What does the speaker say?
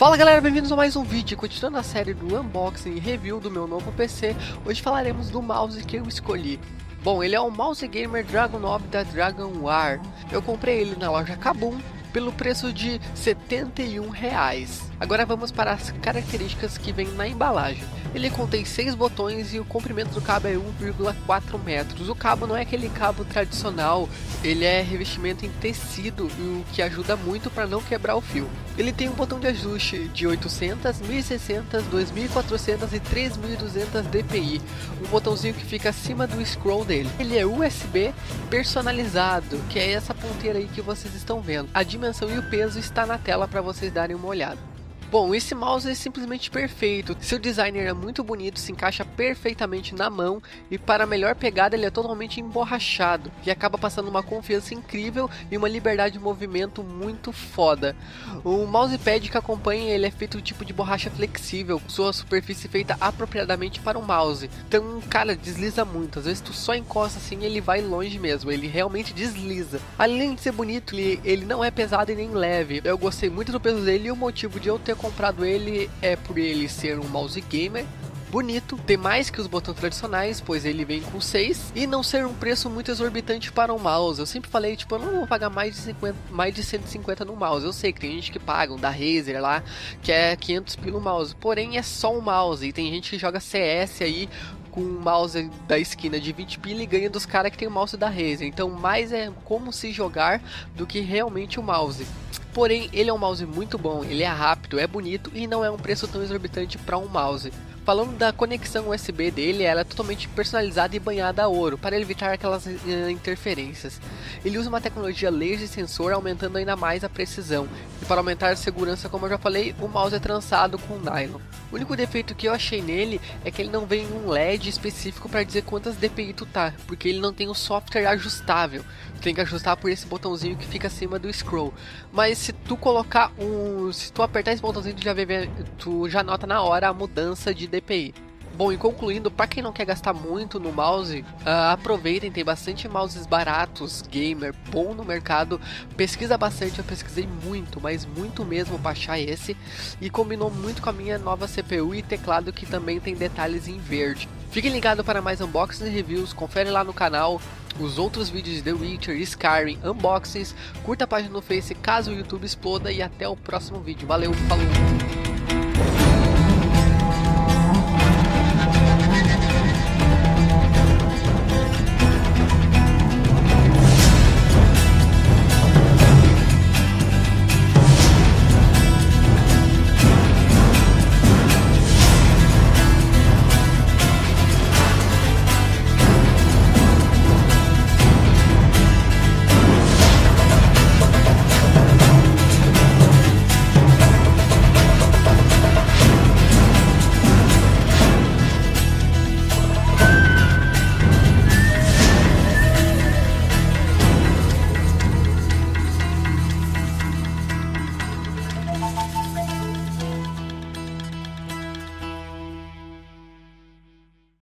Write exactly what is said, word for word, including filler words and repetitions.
Fala galera, bem-vindos a mais um vídeo. Continuando a série do unboxing e review do meu novo P C, hoje falaremos do mouse que eu escolhi. Bom, ele é o Mouse Gamer Dragon nove da Dragonware. Eu comprei ele na loja Kabum pelo preço de setenta e um reais. Agora vamos para as características que vem na embalagem. Ele contém seis botões e o comprimento do cabo é um vírgula quatro metros. O cabo não é aquele cabo tradicional, ele é revestimento em tecido, o que ajuda muito para não quebrar o fio. Ele tem um botão de ajuste de oitocentos, mil e seiscentos, dois mil e quatrocentos e três mil e duzentos D P I. Um botãozinho que fica acima do scroll dele. Ele é U S B personalizado, que é essa ponteira aí que vocês estão vendo. A dimensão e o peso está na tela para vocês darem uma olhada. Bom, esse mouse é simplesmente perfeito, seu designer é muito bonito, se encaixa perfeitamente na mão e para melhor pegada ele é totalmente emborrachado e acaba passando uma confiança incrível e uma liberdade de movimento muito foda. O mousepad que acompanha ele é feito tipo de borracha flexível, sua superfície feita apropriadamente para o mouse, então cara, desliza muito, às vezes tu só encosta assim e ele vai longe mesmo, ele realmente desliza. Além de ser bonito, ele, ele não é pesado e nem leve, eu gostei muito do peso dele e o motivo de eu ter comprado ele é por ele ser um mouse gamer bonito, ter mais que os botões tradicionais, pois ele vem com seis, e não ser um preço muito exorbitante para um mouse. Eu sempre falei, tipo, eu não vou pagar mais de, cinquenta, mais de cento e cinquenta no mouse. Eu sei que tem gente que paga, um da Razer lá, que é quinhentos pila o mouse, porém é só um mouse, e tem gente que joga C S aí com um mouse da esquina de vinte pila e ganha dos caras que tem o mouse da Razer. Então mais é como se jogar do que realmente o mouse. Porém, ele é um mouse muito bom, ele é rápido, é bonito e não é um preço tão exorbitante para um mouse. Falando da conexão U S B dele, ela é totalmente personalizada e banhada a ouro, para evitar aquelas uh, interferências. Ele usa uma tecnologia laser sensor, aumentando ainda mais a precisão. E para aumentar a segurança, como eu já falei, o mouse é trançado com nylon. O único defeito que eu achei nele é que ele não vem um L E D específico para dizer quantas D P I tu tá, porque ele não tem um software ajustável. Tu tem que ajustar por esse botãozinho que fica acima do scroll. Mas se tu colocar um, se tu apertar esse botãozinho, tu já vê, tu já nota na hora a mudança de D P I. Bom, e concluindo, para quem não quer gastar muito no mouse, uh, aproveitem, tem bastante mouses baratos, gamer, bom no mercado, pesquisa bastante, eu pesquisei muito, mas muito mesmo para achar esse, e combinou muito com a minha nova C P U e teclado que também tem detalhes em verde. Fiquem ligados para mais unboxings e reviews, confere lá no canal os outros vídeos de The Witcher, Skyrim, unboxings, curta a página no Face caso o YouTube exploda e até o próximo vídeo. Valeu, falou!